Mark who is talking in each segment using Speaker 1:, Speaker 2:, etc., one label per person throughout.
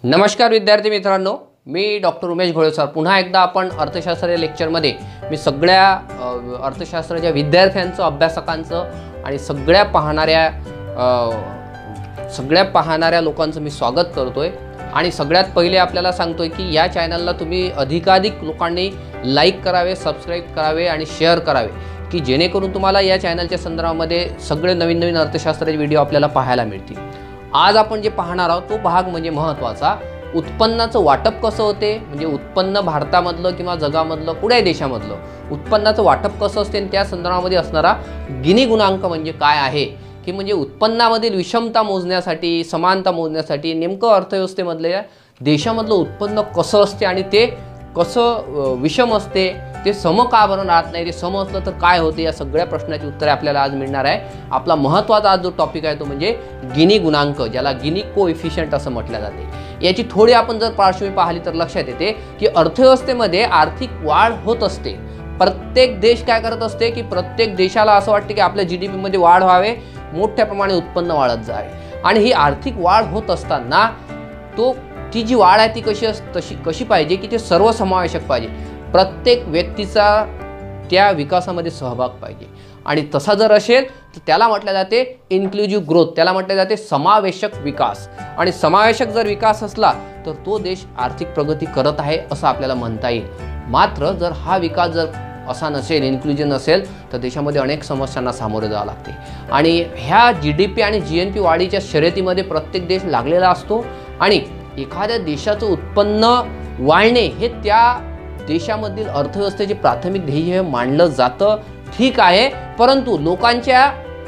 Speaker 1: नमस्कार विद्यार्थी मित्रांनो, मी डॉक्टर उमेश घोळे सर। पुन्हा एकदा आपण अर्थशास्त्र लेक्चरमध्ये मी सगळ्या अर्थशास्त्राच्या विद्यार्थ्यांचं, अभ्यासकांचं आणि सगळ्या पाहणाऱ्या लोकांचं मी स्वागत करतोय। आणि सगळ्यात पहिले आपल्याला सांगतोय की या चॅनलला तुम्ही अधिकाधिक लोकांनी लाईक करावे, सबस्क्राइब करावे आणि शेअर करावे की जेणेकरून तुम्हाला या चॅनलच्या संदर्भामध्ये सगळे नवीन नवीन अर्थशास्त्राचे व्हिडिओ आपल्याला पाहायला मिळतील। आज आपण जे पाहणार आहोत तो भाग म्हणजे महत्त्वाचा, उत्पन्नाचं वाटप कसं होते, म्हणजे उत्पन्न भारतामधलं किंवा जगामधलं कुठल्याही देशामधलं उत्पन्नाचं वाटप कसं असते आणि त्या संदर्भामध्ये असणारा गिनी गुणांक म्हणजे काय आहे, की म्हणजे उत्पन्नामधील विषमता मोजण्यासाठी, समानता मोजण्यासाठी नेमकं अर्थव्यवस्थेमधल्या देशामधलं उत्पन्न कसं असते आणि ते कसं विषम असते, ते सम का बरं राहत नाही, ते सम असलं तर काय होते, या सगळ्या प्रश्नाची उत्तरे आपल्याला आज मिळणार आहे। आपला महत्त्वाचा आज जो टॉपिक आहे तो म्हणजे गिनी गुणांक, ज्याला गिनी कोएफिशियंट असं म्हटलं जाते। याची थोडी आपण जर पार्श्वभूमी पाहिली तर लक्षात येते की अर्थव्यवस्थेमध्ये आर्थिक वाढ होत असते। प्रत्येक देश काय करत असते की प्रत्येक देशाला असं वाटते की आपल्या GDP मध्ये वाढ व्हावे, मोठ्या प्रमाणात उत्पन्न वाढत जावे आणि ही आर्थिक वाढ होत असताना ती जी वाढ आहे ती कशी पाहिजे की ते सर्वसमावेशक पाहिजे, प्रत्येक व्यक्तीचा त्या विकासामध्ये सहभाग पाहिजे। आणि तसा जर असेल तर त्याला म्हटले जाते इन्क्लुझिव्ह ग्रोथ, त्याला म्हटले जाते समावेशक विकास। आणि समावेशक जर विकास असला तर तो देश आर्थिक प्रगती करत आहे असं आपल्याला म्हणता येईल। मात्र जर हा विकास जर असा नसेल, इन्क्लुजन नसेल, तर देशामध्ये अनेक समस्यांना सामोरे जावे लागते। आणि ह्या GDP आणि GNP वाढीच्या शर्यतीमध्ये प्रत्येक देश लागलेला असतो आणि एखाद्या देशाचं उत्पन्न वाढणे हे त्या देशामधील अर्थव्यवस्थेचे प्राथमिक ध्येय मानलं जातं, ठीक आहे। परंतु लोकांच्या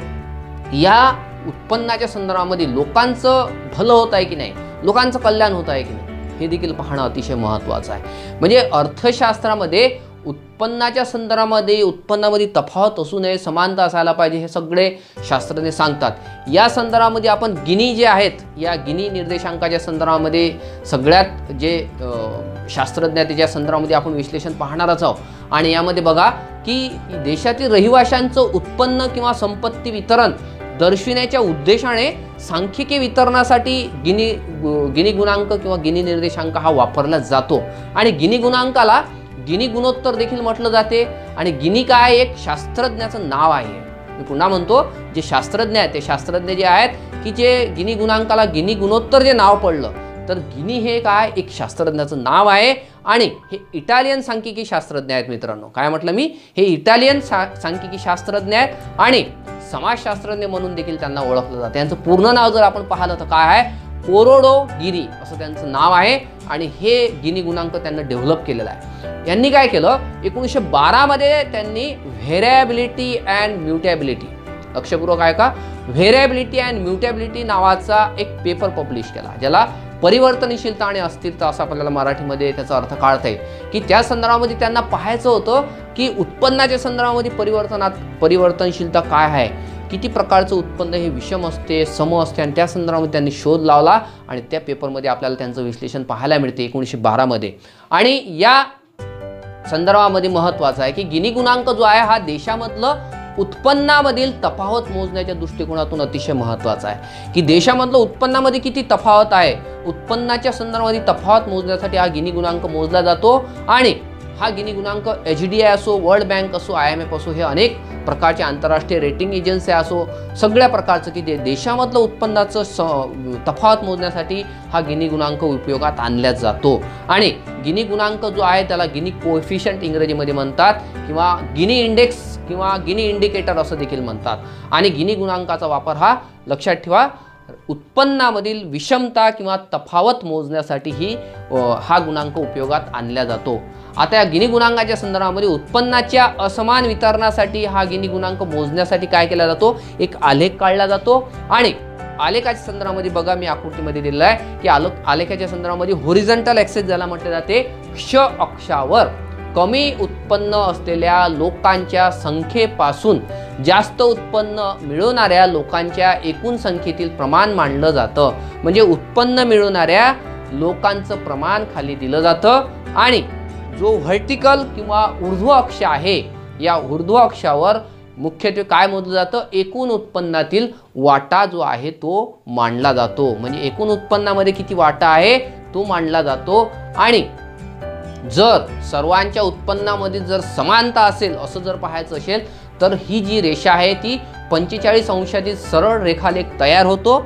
Speaker 1: या उत्पन्नाच्या संदर्भामध्ये लोकांचं भलं होत आहे की नाही, लोकांचं कल्याण होत आहे की नाही, हे देखील पाहणं अतिशय महत्त्वाचं आहे। म्हणजे अर्थशास्त्रामध्ये उत्पन्नाच्या संदर्भामध्ये उत्पन्नामध्ये तफावत असू नये, समानता असायला पाहिजे, हे सगळे शास्त्रज्ञ सांगतात। या संदर्भामध्ये आपण गिनी जे आहेत, या गिनी निर्देशांकाच्या संदर्भामध्ये सगळ्यात जे शास्त्रज्ञ त्याच्या संदर्भामध्ये आपण विश्लेषण पाहणारच आहोत। आणि यामध्ये बघा की देशातील रहिवाशांचं उत्पन्न किंवा संपत्ती वितरण दर्शविण्याच्या उद्देशाने सांख्यिकी वितरणासाठी गिनी गुणांक किंवा गिनी निर्देशांक हा वापरला जातो। आणि गिनी गुणांकाला गिनी गुणोत्तर देखील म्हटलं जाते। आणि गिनी काय, एक शास्त्रज्ञाचं नाव आहे। मी पुन्हा म्हणतो, जे शास्त्रज्ञ आहेत ते शास्त्रज्ञ जे आहेत की जे गिनी गुणांकाला गिनी गुणोत्तर जे नाव पडलं, तर गिनी हे काय, एक शास्त्रज्ञाचं नाव आहे। आणि हे इटालियन सांख्यिकी शास्त्रज्ञ आहेत मित्रांनो। काय म्हटलं मी, हे इटालियन सांख्यिकी शास्त्रज्ञ आहेत आणि समाजशास्त्रज्ञ म्हणून देखील त्यांना ओळखलं जातं। त्यांचं पूर्ण नाव जर आपण पाहिलं तर काय आहे, कोरोडो गिनी असं त्यांचं नाव आहे। आणि हे गिनी गुणांक त्यांना डेव्हलप केलेला आहे। यांनी काय केलं, 1912 मध्ये त्यांनी व्हेरिएबिलिटी अँड म्युटेबिलिटी, लक्षपूर्वक आहे का, व्हेरिएबिलिटी अँड म्युटेबिलिटी नावाचा एक पेपर पब्लिश केला, ज्याला परिवर्तनशीलता आणि अस्थिरता असं आपल्याला मराठीमध्ये त्याचा अर्थ काढता येईल। की त्या संदर्भामध्ये त्यांना पाहायचं होतं की उत्पन्नाच्या संदर्भामध्ये परिवर्तनशीलता काय आहे, किती प्रकारचं उत्पन्न हे विषम असते, सम असते, आणि त्या संदर्भामध्ये त्यांनी शोध लावला आणि त्या पेपरमध्ये आपल्याला त्यांचं विश्लेषण पाहायला मिळते 1912 मध्ये। आणि या संदर्भामध्ये महत्त्वाचं आहे की गिनी गुणांक जो आहे हा देशामधलं उत्पन्नामधील तफावत मोजण्याच्या दृष्टिकोनातून अतिशय महत्त्वाचा आहे। की देशामधलं उत्पन्नामध्ये किती तफावत आहे, उत्पन्नाच्या संदर्भामध्ये तफावत मोजण्यासाठी हा गिनी गुणांक मोजला जातो। आणि हा गिनी गुणांक HDI असो, वर्ल्ड बँक असो, IMF असो, हे अनेक प्रकारचे आंतरराष्ट्रीय रेटिंग एजन्सी असो, सगळ्या प्रकारचं की देशामधलं उत्पन्नाचं तफावत मोजण्यासाठी हा गिनी गुणांक उपयोगात आणला जातो। आणि गिनी गुणांक जो आहे त्याला गिनी कोएफिशियंट इंग्रजीमध्ये म्हणतात, किंवा गिनी इंडेक्स किंवा गिनी इंडिकेटर असं देखील म्हणतात। आणि गिनी गुणांकाचा वापर हा लक्षात ठेवा, उत्पन्नामधील विषमता किंवा तफावत मोजण्यासाठी हा गुणांक उपयोगात आणला जातो। आता या गिनी गुणांकाच्या संदर्भामध्ये उत्पन्नाच्या असमान वितरणासाठी हा गिनी गुणांक मोजण्यासाठी काय केला जातो, एक आलेख काढला जातो। आणि आलेखाच्या संदर्भामध्ये बघा, मी आकृतीमध्ये दिलेला आहे की आलेखाच्या संदर्भामध्ये हॉरिझॉन्टल ॲक्सिस ज्याला म्हटले जाते, क्ष अक्षावर कमी उत्पन्न असलेल्या लोकांच्या संख्येपासून जास्त उत्पन्न मिळवणाऱ्या लोकांच्या एकूण संख्येतील प्रमाण मानलं जातं। म्हणजे उत्पन्न मिळवणाऱ्या लोकांचं प्रमाण खाली दिलं जातं आणि जो व्हर्टिकल किंवा ऊर्ध्व अक्ष आहे, या ऊर्ध्व अक्षावर मुख्यत्वे काय मोजलं जातं, एकूण उत्पन्नातील वाटा जो आहे तो मांडला जातो। म्हणजे एकूण उत्पन्नामध्ये किती वाटा आहे तो मानला जातो। आणि जर सर्वांच्या उत्पन्नामध्ये जर समानता असेल असं जर पाहायचं असेल तर ही जी रेषा आहे ती 45 अंशातील सरळ रेखालेख तयार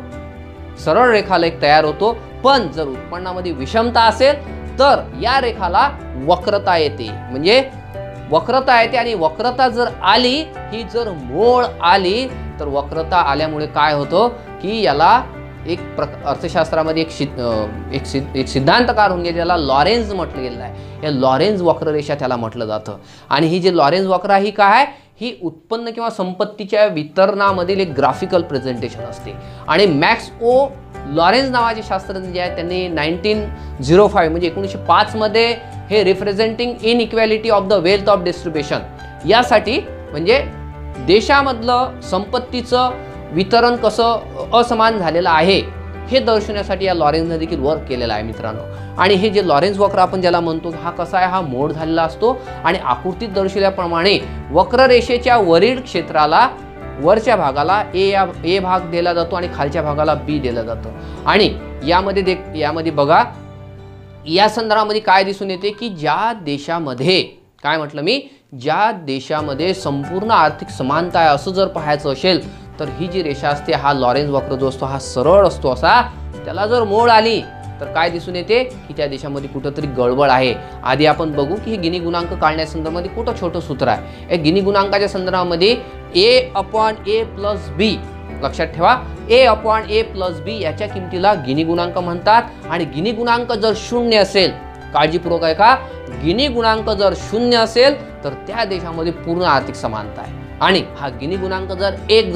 Speaker 1: होतो। पण जर उत्पन्नामध्ये विषमता असेल तर या रेखाला वक्रता येते, म्हणजे वक्रता येते। आणि वक्रता जर आली, ही जर मोड आली तर वक्रता आल्यामुळे काय होतं की याला एक अर्थशास्त्रामध्ये एक सिद्धांतकार होऊन गेला, ज्याला लॉरेन्झ म्हटलं गेलेलं आहे। या लॉरेन्झ वक्ररेषा त्याला म्हटलं जातं। आणि ही जी लॉरेन्झ वक्र ही काय आहे, ही उत्पन्न किंवा संपत्तीच्या वितरणामधील एक ग्राफिकल प्रेझेंटेशन असते। आणि मॅक्स ओ लॉरेन्झ नावाचे शास्त्रज्ञ जे आहेत त्यांनी 1905 म्हणजे 1905 मध्ये हे representing inequality of the wealth of distribution यासाठी, म्हणजे देशामधलं संपत्तीचं वितरण कसं असमान झालेलं आहे हे दर्शवण्यासाठी या लॉरेन्झने देखील वर्क केलेलं आहे मित्रांनो। आणि हे जे लॉरेन्झ वक्र आपण ज्याला म्हणतो हा कसा आहे, हा मोड झालेला असतो। आणि आकृतीत दर्शवल्याप्रमाणे वक्ररेषेच्या वरील क्षेत्राला वरच्या भागाला ए भाग दिला जातो आणि खालच्या भागाला बी दिला जातो। आणि यामध्ये बघा या संदर्भामध्ये काय दिसून येते की ज्या देशामध्ये, काय म्हटलं मी, ज्या देशामध्ये संपूर्ण आर्थिक समानता आहे असं जर पाहायचं असेल तर ही जी रेषा असते, हा लॉरेन्झ वक्र जो असतो हा सरळ असतो असा। त्याला जर मोड आली तर काय दिसून येते की त्या देशामध्ये कुठंतरी गडबड आहे। आधी आपण बघू की हे गिनी गुणांक काढण्यासंदर्भामध्ये कुठं छोटं सूत्र आहे। या गिनी गुणांकाच्या संदर्भामध्ये a/a+b, लक्षात ठेवा, a/a+b याच्या किमतीला गिनी गुणांक म्हणतात। आणि गिनी गुणांक जर 0 असेल, काळजीपूर्वक आहे का, गिनी गुणांक जर 0 असेल तर त्या देशामध्ये पूर्ण आर्थिक समानता आहे। आणि हा गिनी गुणांक जर 1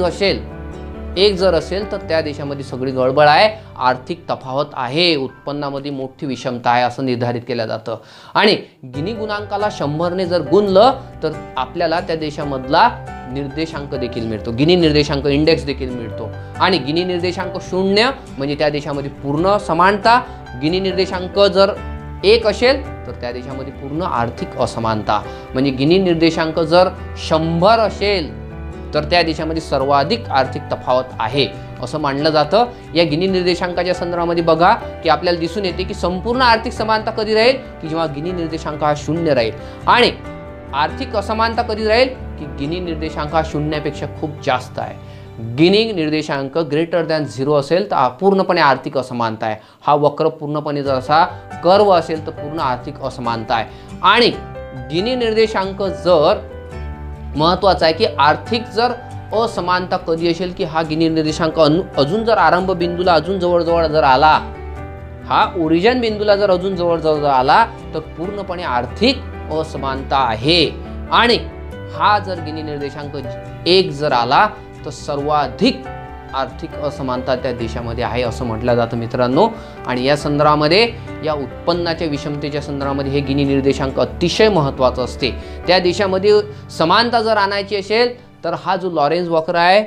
Speaker 1: असेल तर त्या देशामध्ये सगळी गडबड आहे, आर्थिक तफावत आहे, उत्पन्नामध्ये मोठी विषमता आहे असं निर्धारित केलं जातं। आणि गिनी गुणांकाला 100 ने जर गुणलं तर आपल्याला त्या देशामधला निर्देशांक देखील मिळतो, गिनी निर्देशांक इंडेक्स देखील मिळतो। आणि गिनी निर्देशांक 0 म्हणजे त्या देशामध्ये पूर्ण समानता, गिनी निर्देशांक जर 1 असेल तर त्या देशामध्ये पूर्ण आर्थिक असमानता, म्हणजे गिनी निर्देशांक जर 100 असेल तर त्या देशामध्ये सर्वाधिक आर्थिक तफावत आहे असं मानलं जातं। या गिनी निर्देशांकाच्या संदर्भामध्ये बघा की आपल्याला दिसून येते की संपूर्ण आर्थिक समानता कधी राहील की जेव्हा गिनी निर्देशांक हा 0 राहील। आणि आर्थिक असमानता कधी राहील की गिनी निर्देशांक हा 0 पेक्षा खूप जास्त आहे। गिनी निर्देशांक ग्रेटर दॅन 0 असेल तर पूर्णपणे आर्थिक असमानता आहे। हा वक्र पूर्णपणे जर असा कर्व असेल तर पूर्ण आर्थिक असमानता आहे। आणि गिनी निर्देशांक जर महत्वाचा आहे की आर्थिक जर असमानता कधी असेल की हा गिनी निर्देशांक अजून जर आरंभ बिंदूला अजून जवळ जर आला, हा ओरिजिन बिंदूला जर अजून जवळ आला तर पूर्णपणे आर्थिक असमानता आहे। आणि हा जर गिनी निर्देशांक 1 जर आला तर सर्वाधिक आर्थिक असमानता त्या देशामध्ये आहे असं म्हटलं जातं मित्रांनो। आणि या संदर्भामध्ये, या उत्पन्नाच्या विषमतेच्या संदर्भामध्ये हे गिनी निर्देशांक अतिशय महत्त्वाचं असते। त्या देशामध्ये समानता जर आणायची असेल तर हा जो लॉरेन्झ वक्र आहे,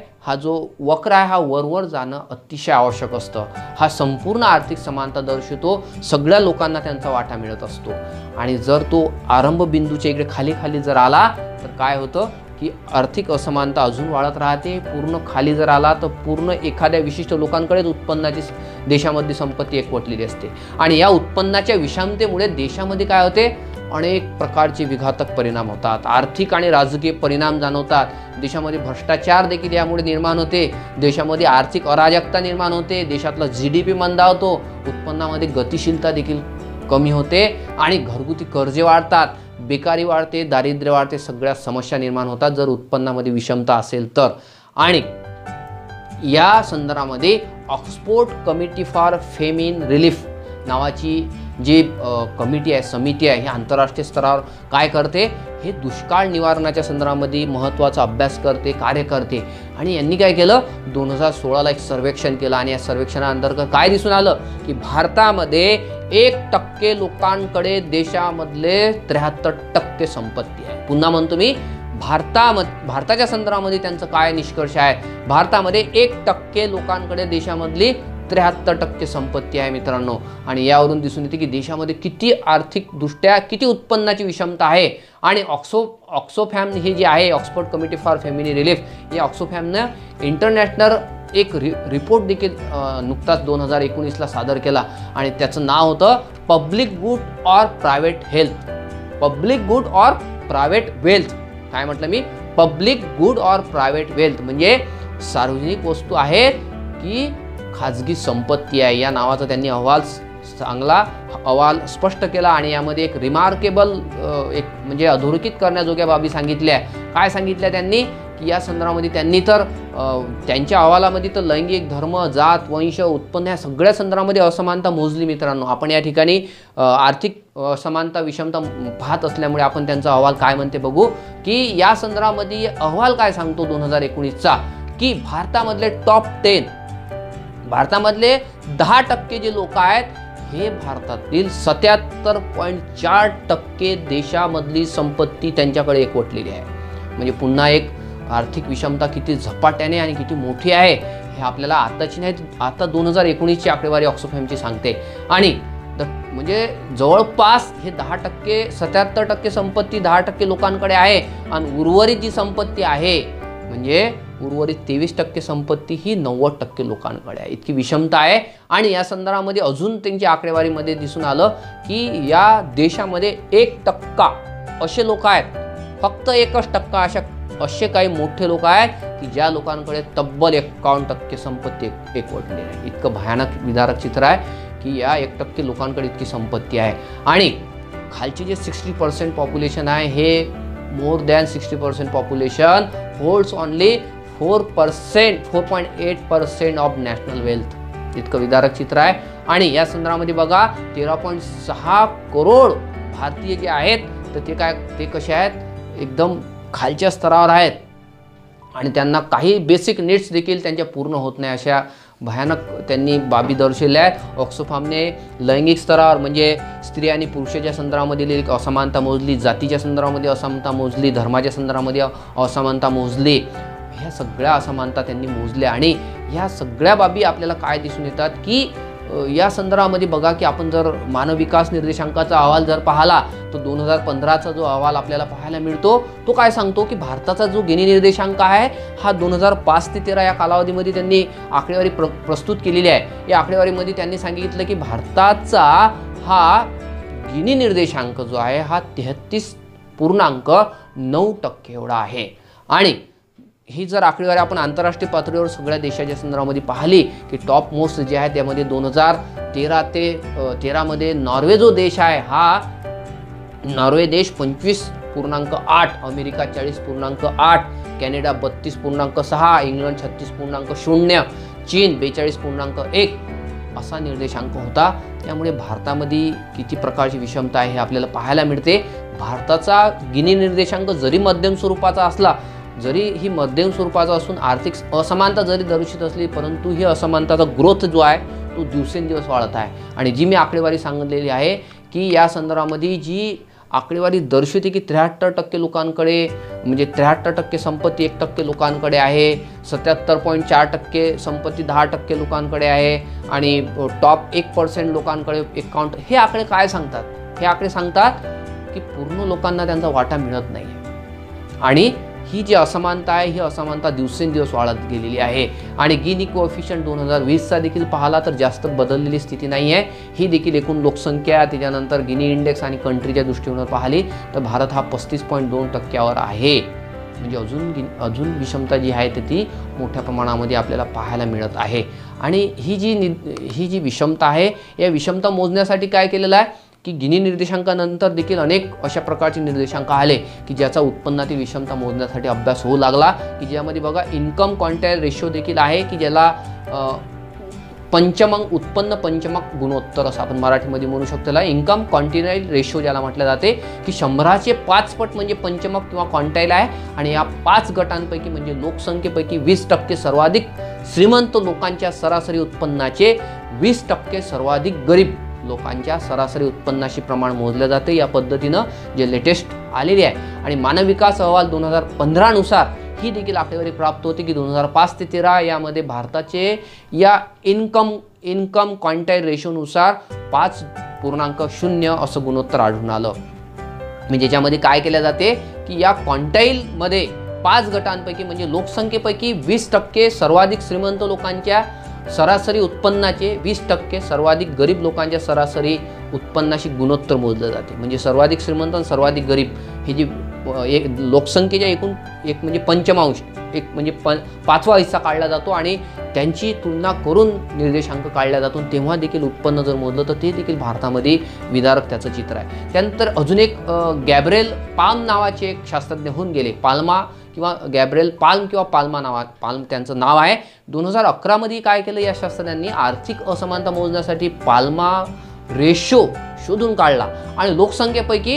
Speaker 1: हा वरवर जाणं अतिशय आवश्यक असतं। हा संपूर्ण आर्थिक समानता दर्शवतो, सगळ्या लोकांना त्यांचा वाटा मिळत असतो। आणि जर तो आरंभ बिंदूच्या इकडे खाली जर आला तर काय होतं की आर्थिक असमानता अजून वाढत राहते। पूर्ण खाली जर आला तर पूर्ण एखाद्या विशिष्ट लोकांकडेच उत्पन्नाची देशामधली संपत्ती एकवटलेली असते। आणि या उत्पन्नाच्या विषमतेमुळे देशामध्ये काय होते, अनेक प्रकारचे विघातक परिणाम होतात, आर्थिक आणि राजकीय परिणाम जाणवतात। देशामध्ये भ्रष्टाचार देखील यामुळे निर्माण होते, देशामध्ये आर्थिक अराजकता निर्माण होते, देशातला GDP मंदावतो, उत्पन्नामध्ये गतिशीलता देखील कमी होते आणि घरगुती कर्जे वाढतात, बेकारी वाढते, दारिद्र्य वाढते, सगळ्या समस्या निर्माण होतात जर उत्पन्नामध्ये विषमता असेल तर। आणि या संदर्भामध्ये Oxford committee for famine relief नावाची जी कमिटी आहे, समिती आहे, ही आंतरराष्ट्रीय स्तरावर काय करते, हे दुष्काळ निवारणाच्या संदर्भामध्ये महत्त्वाचा अभ्यास करते, कार्य करते। आणि यांनी काय केलं, 2016ला एक सर्वेक्षण केलं आणि या सर्वेक्षणाअंतर्गत काय दिसून आलं की भारतामध्ये 1% लोकांकडे देशामधले 73% संपत्ती आहे। पुन्हा म्हणतो मी, भारताच्या संदर्भामध्ये त्यांचं काय निष्कर्ष आहे, भारतामध्ये 1% लोकांकडे देशामधली 73% संपत्ती आहे मित्रांनो। आणि यावरून दिसून येते की देशामध्ये किती आर्थिक दृष्ट्या किती उत्पन्नाची विषमता आहे। आणि ऑक्सोफॅम हे जे आहे, Oxford committee for famine relief, या ऑक्सोफॅमनं इंटरनॅशनल एक रिपोर्ट देखील नुकताच 2019ला सादर केला आणि त्याचं नाव होतं public good or private health. Public good or private wealth. काय म्हटलं मी? Public good or private wealth म्हणजे सार्वजनिक वस्तू आहेत की खाजगी संपत्ती आहे, या नावाचा त्यांनी चांगला अहवाल स्पष्ट केला. आणि यामध्ये एक रिमार्केबल एक म्हणजे अधोरेखित करण्याजोग्या बाबी सांगितल्या. काय सांगितल्या त्यांनी की या संदर्भामध्ये त्यांनी तर त्यांच्या अहवालामध्ये तर लैंगिक, धर्म, जात, वंश, उत्पन्न या सगळ्या संदर्भामध्ये असमानता मोजली. मित्रांनो, आपण या ठिकाणी आर्थिक असमानता, विषमता पाहत असल्यामुळे आपण त्यांचा अहवाल काय म्हणते बघू की या संदर्भामध्ये अहवाल काय सांगतो 2019चा की भारतामधले टॉप 10, भारतामधले 10% जे लोक आहेत हे भारतातील 77.4% देशामधली संपत्ती त्यांच्याकडे एकवटलेली आहे. म्हणजे पुन्हा एक आर्थिक विषमता किती झपाट्याने आणि किती मोठी आहे हे आपल्याला आताची नाही, आता 2019ची आकडेवारी ऑक्सफॅमची सांगते. आणि म्हणजे जवळपास हे 10%, 77% संपत्ती 10% लोकांकडे आहे आणि उर्वरित जी संपत्ती आहे म्हणजे उर्वरित 23% संपत्ती ही 90% लोकांकडे आहे. इतकी विषमता आहे. आणि या संदर्भामध्ये अजून त्यांच्या आकडेवारीमध्ये दिसून आलं की या देशामध्ये 1% असे लोक आहेत, फक्त 1% असे काही मोठे लोक आहेत की ज्या लोकांकडे तब्बल 51% संपत्ती एकवटली आहे. इतकं भयानक विदारक चित्र आहे की या 1% लोकांकडे इतकी संपत्ती आहे. आणि खालचे जे 60% पॉप्युलेशन आहे हे more than 60% population holds only 4.8% of national wealth. इतकं विदारक चित्र आहे. आणि या संदर्भामध्ये बघा 13.6 करोड भारतीय जे आहेत तर ते कसे आहेत? एकदम खालच्या स्तरावर आहेत आणि त्यांना काही बेसिक नीड्स देखील त्यांच्या पूर्ण होत नाही. अशा भयानक त्यांनी बाबी दर्शवल्या आहेत. ऑक्सफॅमने लैंगिक स्तरावर म्हणजे स्त्री आणि पुरुषाच्या संदर्भामध्ये असमानता मोजली, जातीच्या संदर्भामध्ये असमानता मोजली, धर्माच्या संदर्भामध्ये असमानता मोजली. ह्या सगळ्या असमानता त्यांनी मोजल्या. आणि ह्या सगळ्या बाबी आपल्याला काय दिसून येतात की या संदर्भामध्ये बघा की आपण जर मानव विकास निर्देशांकाचा अहवाल जर पाहिला तर 2015चा जो अहवाल आपल्याला पाहायला मिळतो तो काय सांगतो की भारताचा जो गिनी निर्देशांक आहे हा 2005 ते 13 या कालावधीमध्ये त्यांनी आकडेवारी प्रस्तुत केलेली आहे. या आकडेवारीमध्ये त्यांनी सांगितलं की भारताचा हा गिनी निर्देशांक जो आहे हा 33.9% एवढा आहे. आणि ही जर आकडेवारी आपण आंतरराष्ट्रीय पातळीवर सगळ्या देशाच्या संदर्भामध्ये पाहिली की टॉप मोस्ट जे आहे त्यामध्ये 2013 ते 13 मध्ये नॉर्वे जो देश आहे हा नॉर्वे देश 25.8, अमेरिका 40.8, कॅनडा 32.6, इंग्लंड 36.0, चीन 42.1 असा निर्देशांक होता. त्यामुळे भारतामध्ये किती प्रकारची विषमता आहे हे आपल्याला पाहायला मिळते. भारताचा गिनी निर्देशांक जरी मध्यम स्वरूपाचा असला, जरी ही मध्यम स्वरूपाचा असून आर्थिक असमानता जरी दर्शित असली परंतु ही असमानताचा ग्रोथ जो आहे तो दिवसेंदिवस वाढत आहे. आणि जी मी आकडेवारी सांगितलेली आहे की या संदर्भामध्ये जी आकडेवारी दर्शवते की 73% लोकांकडे म्हणजे 73% संपत्ती 1% लोकांकडे आहे, 77.4% संपत्ती 10% लोकांकडे आहे आणि टॉप 1% लोकांकडे अकाउंट. हे आकडे काय सांगतात? हे आकडे सांगतात की पूर्ण लोकांना त्यांचा वाटा मिळत नाही आणि ही जी असमानता आहे ही असमानता दिवसेंदिवस वाढत गेलेली आहे. आणि गिनी कोएफिशियंट 2020चा देखील पाहिला तर जास्त बदललेली स्थिती नाही आहे. ही देखील एकूण लोकसंख्या, त्याच्यानंतर गिनी इंडेक्स आणि कंट्रीच्या दृष्टीने पाहिली तर भारत हा 35.2% आहे. म्हणजे अजून विषमता जी आहे ती मोठ्या प्रमाणामध्ये आपल्याला पाहायला मिळत आहे. आणि ही जी विषमता आहे या विषमता मोजण्यासाठी काय केलेलं आहे की गिनी निर्देशांकानंतर देखील अनेक अशा प्रकारचे निर्देशांक आले की ज्याचा उत्पन्नातील विषमता मोजण्यासाठी अभ्यास होऊ लागला. की ज्यामध्ये बघा इन्कम क्वांटाईल रेशो देखील आहे की ज्याला पंचमक उत्पन्न पंचमक गुणोत्तर असं आपण मराठीमध्ये म्हणू शकतो. त्याला इन्कम क्वांटिनाईल रेशो ज्याला म्हटलं जाते की 100चे 5 पट म्हणजे पंचमक किंवा क्वांटाईल आहे. आणि या 5 गटांपैकी म्हणजे लोकसंख्येपैकी 20% सर्वाधिक श्रीमंत लोकांच्या सरासरी उत्पन्नाचे 20% सर्वाधिक गरीब लोकांच्या सरासरी उत्पन्नाशी प्रमाण मोजले जाते. या पद्धतीनं जे लेटेस्ट आलेली आहे. आणि मानव विकास अहवाल 2015 नुसार ही देखील आकडेवारी प्राप्त होती की 2005 ते 13 यामध्ये भारताचे या इन्कम क्वांटाईल रेशोनुसार 5.0 असं गुणोत्तर आढळून आलं. म्हणजे ज्याच्यामध्ये काय केले जाते की या क्वांटाईलमध्ये 5 गटांपैकी म्हणजे लोकसंख्येपैकी 20% सर्वाधिक श्रीमंत लोकांच्या सरासरी उत्पन्नाचे 20% सर्वाधिक गरीब लोकांच्या सरासरी उत्पन्नाशी गुणोत्तर मोजले जाते. म्हणजे सर्वाधिक श्रीमंत आणि सर्वाधिक गरीब ही जी एक लोकसंख्येच्या एकूण एक म्हणजे पंचमांश, एक म्हणजे 5वा हिस्सा काढला जातो आणि त्यांची तुलना करून निर्देशांक काढला जातो. तेव्हा देखील उत्पन्न जर मोजलं तर ते देखील भारतामध्ये विदारक त्याचं चित्र आहे. त्यानंतर अजून एक गॅब्रिएल पाल्म नावाचे एक शास्त्रज्ञ होऊन गेले. पाल्मा किंवा गॅब्रिएल पाल्म किंवा पाल्म त्यांचं नाव आहे. 2011 मध्ये काय केलं या शास्त्रज्ञांनी, आर्थिक असमानता मोजण्यासाठी पाल्मा रेशो शोधून काढला आणि लोकसंख्येपैकी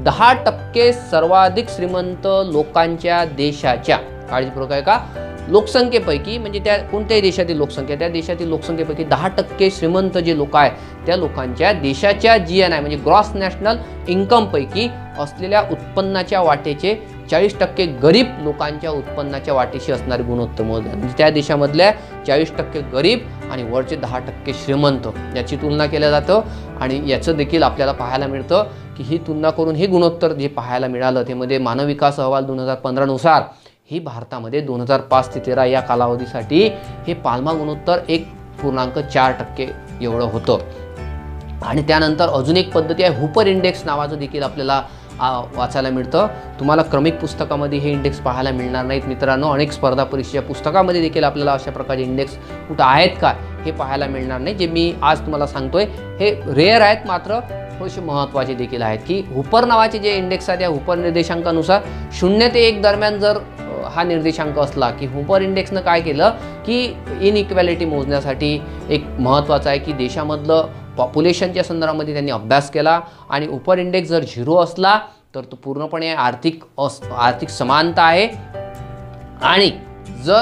Speaker 1: 10% सर्वाधिक श्रीमंत लोकांच्या देशाच्या, काळजीपूर्वक आहे का, लोकसंख्येपैकी म्हणजे त्या कोणत्याही देशातील लोकसंख्या, त्या देशातील लोकसंख्येपैकी 10% श्रीमंत जे लोक आहेत त्या लोकांच्या देशाच्या GNI म्हणजे ग्रॉस नॅशनल इन्कमपैकी असलेल्या उत्पन्नाच्या वाटेचे 40% गरीब लोकांच्या उत्पन्नाच्या वाटेशी असणारे गुणोत्तर मोजले. म्हणजे त्या देशामधल्या 40% गरीब आणि वरचे 10% श्रीमंत याची तुलना केल्या जातं. आणि याचं देखील आपल्याला पाहायला मिळतं की ही तुलना करून हे गुणोत्तर जे पाहायला मिळालं त्यामध्ये मानव विकास अहवाल 2015 नुसार ही भारतामध्ये 2005 ते 13 या कालावधीसाठी हे पाल्मा गुणोत्तर 1.4% एवढं होतं. आणि त्यानंतर अजून एक पद्धती आहे हुपर इंडेक्स नावाचं देखील आपल्याला वाचायला मिळतं. तुम्हाला क्रमिक पुस्तकामध्ये हे इंडेक्स पाहायला मिळणार नाहीत मित्रांनो. अनेक स्पर्धा परीक्षेच्या पुस्तकामध्ये देखील आपल्याला अशा प्रकारचे इंडेक्स कुठं आहेत का हे पाहायला मिळणार नाही. जे मी आज तुम्हाला सांगतोय हे रेअर आहेत, मात्र थोडेसे महत्त्वाचे देखील आहेत. की हुपर नावाचे जे इंडेक्स आहेत या हुपर निर्देशांकानुसार 0 ते 1 दरम्यान जर हा निर्देशांक असला की हुपर इंडेक्सनं काय केलं की इनइक्वॅलिटी मोजण्यासाठी एक महत्त्वाचं आहे की देशामधलं पॉप्युलेशनच्या संदर्भामध्ये त्यांनी अभ्यास केला आणि हुपर इंडेक्स जर 0 असला तर तो पूर्णपणे आर्थिक समानता आहे आणि जर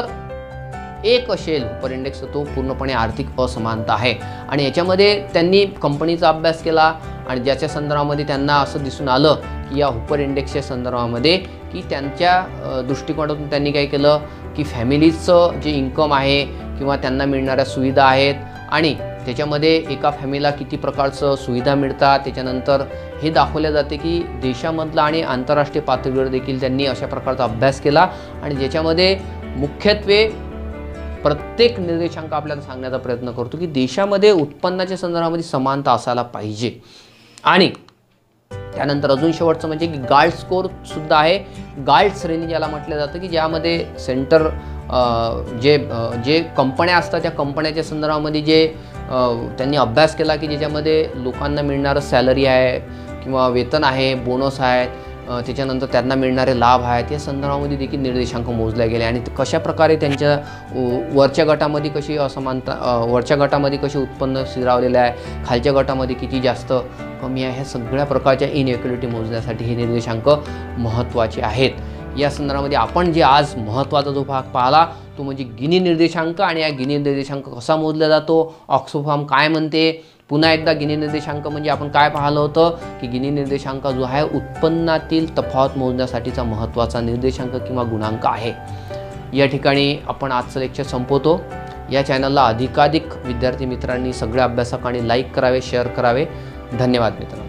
Speaker 1: 1 असेल हुपर इंडेक्स तर तो पूर्णपणे आर्थिक असमानता आहे. आणि याच्यामध्ये त्यांनी कंपनीचा अभ्यास केला आणि ज्याच्या संदर्भामध्ये त्यांना असं दिसून आलं की या हुपर इंडेक्सच्या संदर्भामध्ये की त्यांच्या दृष्टिकोनातून त्यांनी काय केलं की फॅमिलीचं जे इन्कम आहे किंवा त्यांना मिळणाऱ्या सुविधा आहेत आणि त्याच्यामध्ये एका फॅमिलीला किती प्रकारचं सुविधा मिळतात त्याच्यानंतर हे दाखवले जाते की देशामधला आणि आंतरराष्ट्रीय पातळीवर देखील त्यांनी अशा प्रकारचा अभ्यास केला. आणि ज्याच्यामध्ये मुख्यत्वे प्रत्येक निर्देशांक आपल्याला सांगण्याचा प्रयत्न करतो की देशामध्ये उत्पन्नाच्या संदर्भामध्ये समानता असायला पाहिजे. आणि त्यानंतर अजून शेवटचं म्हणजे की गाल्ट स्कोर सुद्धा आहे. गाल्ट श्रेणी ज्याला म्हटलं जातं की ज्यामध्ये सेंटर जे कंपन्या असतात त्या कंपन्याच्या संदर्भामध्ये जे त्यांनी अभ्यास केला की ज्याच्यामध्ये लोकांना मिळणारं सॅलरी आहे किंवा वेतन आहे, बोनस आहेत, त्याच्यानंतर त्यांना मिळणारे लाभ आहेत या संदर्भामध्ये देखील निर्देशांक मोजले गेले. आणि कशा प्रकारे त्यांच्या वरच्या गटामध्ये कशी असमानता, वरच्या गटामध्ये कशी उत्पन्न स्थिरावलेलं आहे, खालच्या गटामध्ये किती जास्त कमी आहे, ह्या सगळ्या प्रकारच्या इनइक्वॅलिटी मोजण्यासाठी हे निर्देशांक महत्त्वाचे आहेत. या संदर्भामध्ये आपण जे आज महत्त्वाचा जो भाग पाहिला तो म्हणजे गिनी निर्देशांक. आणि या गिनी निर्देशांक कसा मोजला जातो, ऑक्सफार्म काय म्हणते. पुन्हा एकदा गिनी निर्देशांक म्हणजे आपण काय पाहिलं होतं की गिनी निर्देशांक जो आहे उत्पन्नातील तफावत मोजण्यासाठीचा महत्त्वाचा निर्देशांक किंवा गुणांक आहे. या ठिकाणी आपण आजचं लेक्चर संपवतो. या चॅनलला अधिकाधिक विद्यार्थी मित्रांनी सगळ्या अभ्यासकांनी लाईक करावे, शेअर करावे. धन्यवाद मित्रांनो.